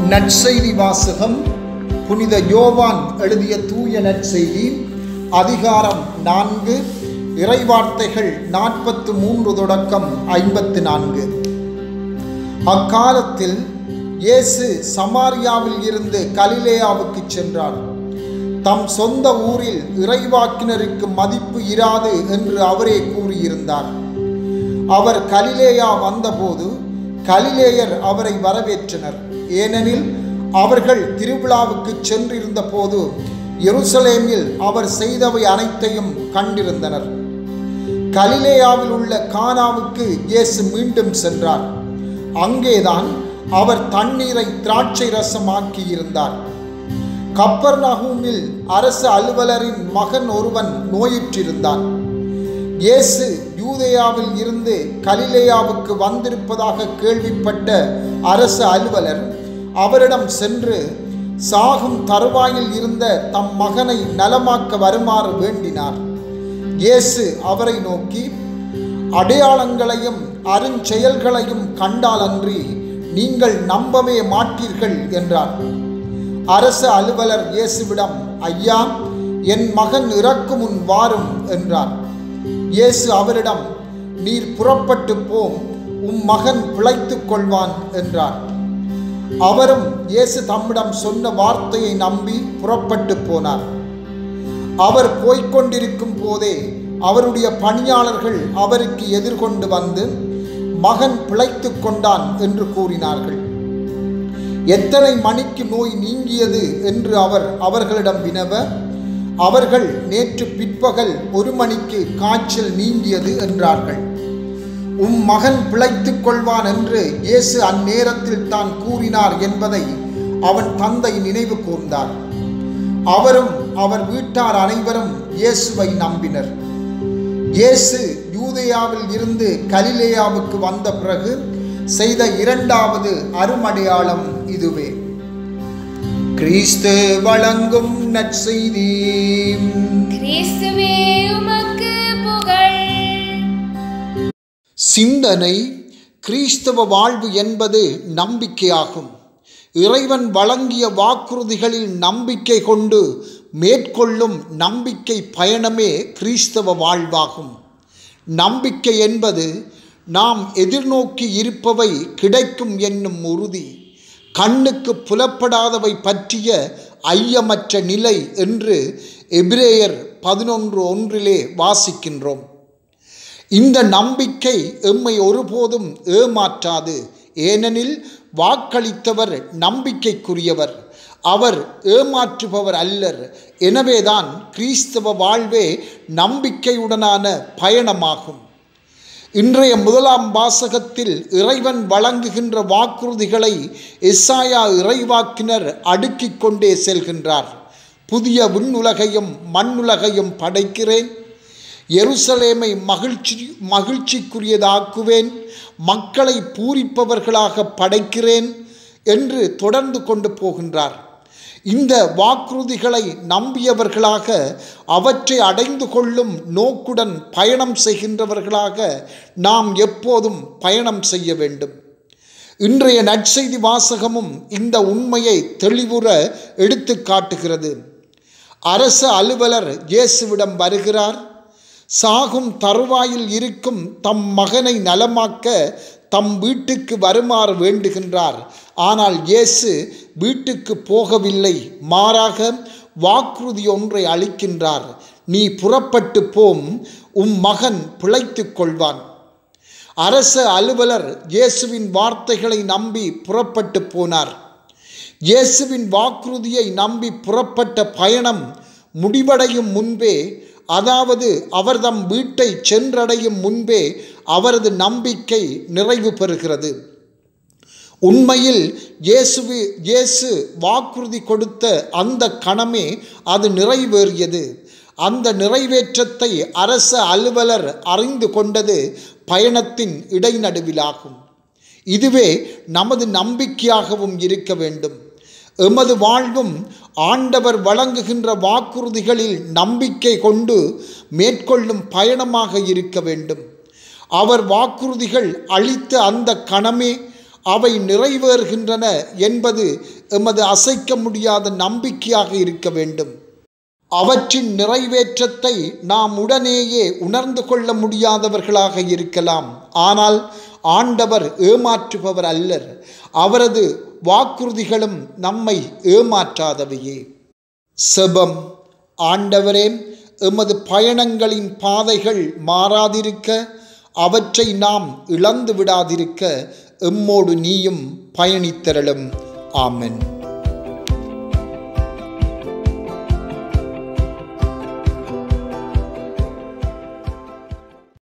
நற்செய்தி வாசகம். புனித யோவான் எழுதிய தூய நற்செய்தி அதிகாரம் 4 இறைவார்த்தைகள் 43 தொடக்கம் 54. அக்காலத்தில் இயேசு சமாரியாவில் இருந்து கலிலேயாவுக்கு சென்றார். தம் சொந்த ஊரில் இறைவாக்கினருக்கு மதிப்பு இராது என்று அவரே கூறியிருந்தார். அவர் கலிலேயா வந்தபோது கலிலேயர் அவரை வரவேற்றனர். ஏனெனில் அவர்கள் திருவிழாவுக்கு சென்றிருந்த போது எருசலேமில் அவர் செய்தவை அனைத்தையும் கண்டிருந்தனர். கலிலேயாவில் உள்ள கானாவுக்கு இயேசு மீண்டும் சென்றார். அங்கேதான் அவர் தண்ணீரை திராட்சை ரசமாக்கி இருந்தார். கப்பர்நகூமில் அரசு அலுவலரின் மகன் ஒருவன் நோயுற்றிருந்தான். இயேசு யூதேயாவில் இருந்து கலிலேயாவுக்கு வந்திருப்பதாக கேள்விப்பட்ட அரசு அலுவலர் அவரிடம் சென்று சாகும் தருவாயில் இருந்த தம் மகனை நலமாக்க வருமாறு வேண்டினார். இயேசு அவரை நோக்கி, அடையாளங்களையும் அருஞ்செயல்களையும் கண்டாலன்றி நீங்கள் நம்பவே மாட்டீர்கள் என்றார். அரசு அலுவலர் இயேசுவிடம், ஐயா, என் மகன் இறக்கும் முன் வாரும் என்றார். இயேசு அவரிடம், நீர் புறப்பட்டு போம், உம் மகன் பிழைத்துக் கொள்வான் என்றார். அவரும் இயேசு தம்மிடம் சொன்ன வார்த்தையை நம்பி புறப்பட்டு போனார். அவர் போய்கொண்டிருக்கும் போதே அவருடைய பணியாளர்கள் அவருக்கு எதிர்கொண்டு வந்து, மகன் பிழைத்துக் கொண்டான் என்று கூறினார்கள். எத்தனை மணிக்கு நோய் நீங்கியது என்று அவர் அவர்களிடம் வினவ, அவர்கள் நேற்று பிற்பகல் 1 மணிக்கு காய்ச்சல் நீங்கியது என்றார்கள். உம் மகன் பிழைத்துக் கொள்வான் என்று இயேசு அந்நேரத்தில் தான் கூறினார் என்பதை அவன் தந்தை நினைவு கூர்ந்தார். அவரும் அவர் வீட்டார் அனைவரும் இயேசுவை நம்பினர். இயேசு யூதேயாவில் இருந்து கலிலேயாவுக்கு வந்த பிறகு செய்த 2வது அருமடையாளம் இதுவே. கிறிஸ்து வழங்கும் நற்செய்தி. கிறிஸ்துவே உமக்கு புகழ். சிந்தனை. கிறிஸ்தவ வாழ்வு என்பது நம்பிக்கையாகும். இறைவன் வழங்கிய வாக்குறுதிகளில் நம்பிக்கை கொண்டு மேற்கொள்ளும் நம்பிக்கை பயணமே கிறிஸ்தவ வாழ்வாகும். நம்பிக்கை என்பது நாம் எதிர்நோக்கி இருப்பவை கிடைக்கும் என்னும் உறுதி, கண்ணுக்கு புலப்படாதவை பற்றிய ஐயமற்ற நிலை என்று எபிரேயர் 11:1 வாசிக்கின்றோம். இந்த நம்பிக்கை எம்மை ஒருபோதும் ஏமாற்றாது. ஏனெனில் வாக்களித்தவர் நம்பிக்கைக்குரியவர், அவர் ஏமாற்றுபவர் அல்லர். எனவேதான் கிறிஸ்தவ வாழ்வே நம்பிக்கையுடனான பயணமாகும். இன்றைய 1ஆம் வாசகத்தில் இறைவன் வழங்குகின்ற வாக்குறுதிகளை எசாயா இறைவாக்கினர் அடுக்கிக் கொண்டே செல்கின்றார். புதிய விண்ணுலகையும் மண்ணுலகையும் படைக்கிறேன், எருசலேமை மகிழ்ச்சிக்குரியதாக்குவேன், மக்களை பூரிப்பவர்களாக படைக்கிறேன் என்று தொடர்ந்து கொண்டு போகின்றார். இந்த வாக்குறுதிகளை நம்பியவர்களாக, அவற்றை அடைந்து கொள்ளும் நோக்குடன் பயணம் செய்கின்றவர்களாக நாம் எப்போதும் பயணம் செய்ய வேண்டும். இன்றைய நற்செய்தி வாசகமும் இந்த உண்மையை தெளிவுற எடுத்து காட்டுகிறது. அரசு அலுவலர் இயேசுவிடம் வருகிறார். சாகும் தருவாயில் இருக்கும் தம் மகனை நலமாக்க தம் வீட்டுக்கு வருமாறு வேண்டுகின்றார். ஆனால் இயேசு வீட்டுக்கு போகவில்லை, மாறாக வாக்குறுதி ஒன்றை அளிக்கின்றார். நீ புறப்பட்டு போம், உம் மகன் பிழைத்துக் கொள்வான். அரசு அலுவலர் இயேசுவின் வார்த்தைகளை நம்பி புறப்பட்டு போனார். இயேசுவின் வாக்குறுதியை நம்பி புறப்பட்ட பயணம் முடிவடையும் முன்பே, அதாவது அவர் தம் வீட்டை சென்றடையும் முன்பே அவரது நம்பிக்கை நிறைவு பெறுகிறது. உண்மையில் இயேசு வாக்குறுதி கொடுத்த அந்த கணமே அது நிறைவேறியது. அந்த நிறைவேற்றத்தை அரச அலுவலர் அறிந்து கொண்டது பயணத்தின் இடைநடுவிலாகும். இதுவே நமது நம்பிக்கையாகவும் இருக்க வேண்டும். எமது வாழ்வும் ஆண்டவர் வழங்குகின்ற வாக்குறுதிகளில் நம்பிக்கை கொண்டு மேற்கொள்ளும் பயணமாக இருக்க வேண்டும். அவர் வாக்குறுதிகள் அளித்த அந்த கணமே அவை நிறைவேறுகின்றன என்பது எமது அசைக்க முடியாத நம்பிக்கையாக இருக்க வேண்டும். அவற்றின் நிறைவேற்றத்தை நாம் உடனேயே உணர்ந்து கொள்ள முடியாதவர்களாக இருக்கலாம். ஆனால் ஆண்டவர் ஏமாற்றுபவர் அல்லர். அவரது வாக்குறுதிகளும் நம்மை ஏமாற்றாதவையே. செபம். ஆண்டவரே, எமது பயணங்களின் பாதைகள் மாறாதிருக்க, அவற்றை நாம் இழந்து விடாதிருக்க எம்மோடு நீயும் பயணித்தரலும். ஆமென்.